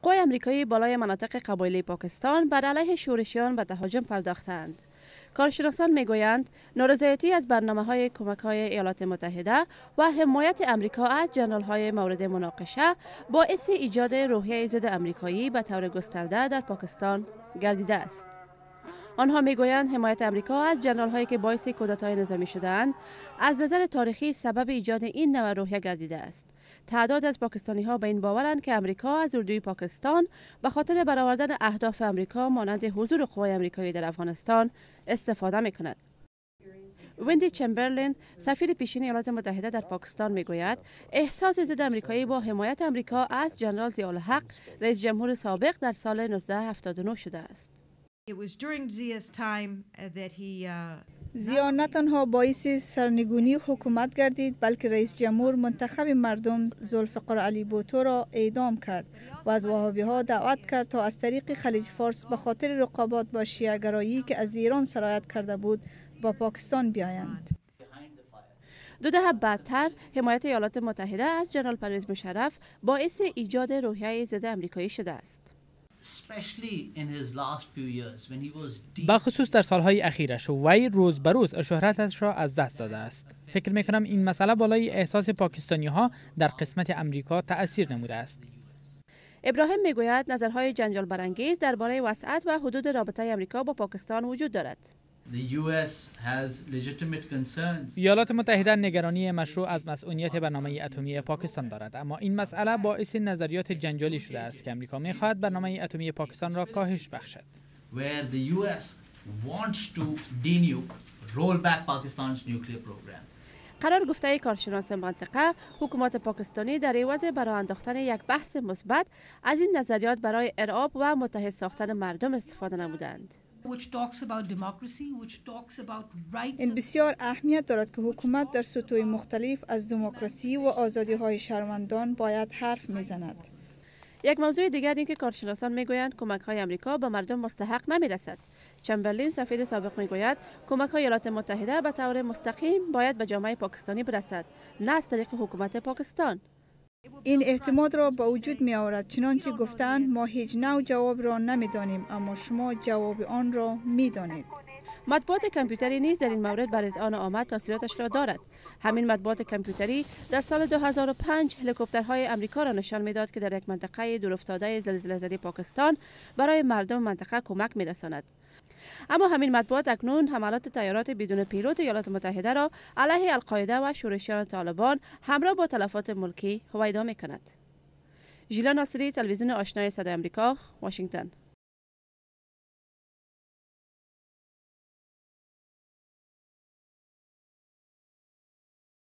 قوای آمریکایی بالای مناطق قبایلی پاکستان بر علیه شورشیان به تهاجم پرداختند. کارشناسان میگویند نارضایتی از برنامه‌های کمک‌های ایالات متحده و حمایت آمریکا از ژنرال‌های مورد مناقشه باعث ایجاد روحیه ضد آمریکایی به طور گسترده در پاکستان گردیده است. آنها میگویند حمایت آمریکا از ژنرال‌هایی که باعث کودتای نظامی شدند از نظر تاریخی سبب ایجاد این نوع روحیه گردیده است. تعداد از پاکستانی‌ها به این باورند که آمریکا از اردوی پاکستان به خاطر برآوردن اهداف آمریکا مانند حضور قوای آمریکایی در افغانستان استفاده می‌کند. ویندی چمبرلین، سفیر پیشین ایالات متحده در پاکستان میگوید احساس ضد آمریکایی با حمایت آمریکا از ژنرال ضیاءالحق رئیس جمهور سابق در سال 1979 شده است. ضیاء نه تنها باعث سرنگونی حکومت گردید بلکه رئیس جمهور منتخب مردم ذوالفقار علی بوتو را اعدام کرد و از وهابی ها دعوت کرد تا از طریق خلیج فارس به خاطر رقابت با شیعه گرایی که از ایران سرایت کرده بود با پاکستان بیایند. 2 دهه بعدتر حمایت ایالات متحده از جنرال پرویز مشرف باعث ایجاد روحیه ضد آمریکایی شده است. بخصوص در سالهای اخیرش وی روز به روز شهرتش را از دست داده است. فکر میکنم این مسئله بالای احساس پاکستانی ها در قسمت امریکا تأثیر نموده است. ابراهیم میگوید نظرهای جنجال برانگیز درباره وسعت و حدود رابطه آمریکا با پاکستان وجود دارد. ایالات متحده نگرانی مشروع از مسئولیت برنامه اتمی پاکستان دارد، اما این مسئله باعث نظریات جنجالی شده است که آمریکا می‌خواهد برنامه اتمی پاکستان را کاهش بخشد. قرار گفته کارشناس منطقه، حکومت پاکستانی در عوض برای انداختن یک بحث مثبت از این نظریات برای ارعاب و متحد ساختن مردم استفاده نمودند. این بسیار اهمیت دارد که حکومت در سطوح مختلف از دموکراسی و آزادی‌های شهروندان باید حرف میزند. یک موضوع دیگر این که کارشناسان میگویند کمک‌های آمریکا به مردم مستحق نمیرسد. چمبرلین، سفیر سابق، میگوید کمک‌های ایالات متحده به طور مستقیم باید به جامعه پاکستانی برسد، نه از طریق حکومت پاکستان. این اعتماد را به وجود می آورد، چنانچه گفتند ما هیچ نوع جواب را نمیدانیم اما شما جواب آن را می دانید. مطبوعات کامپیوتری نیز در این مورد بر اذعان آمد تاثیراتش را دارد. همین مطبوعات کامپیوتری در سال 2005 هلیکوپترهای آمریکا را نشان میداد که در یک منطقه دورافتاده زلزله‌زده پاکستان برای مردم منطقه کمک می‌رساند. اما همین مطبوعات اکنون حملات طیارات بدون پیلوت ایالات متحده را علیه القاعده و شورشیان طالبان همراه با تلفات ملکی هویدا می‌کند. ژیلا ناصری، تلویزیون آشنای صدای آمریکا، واشنگتن.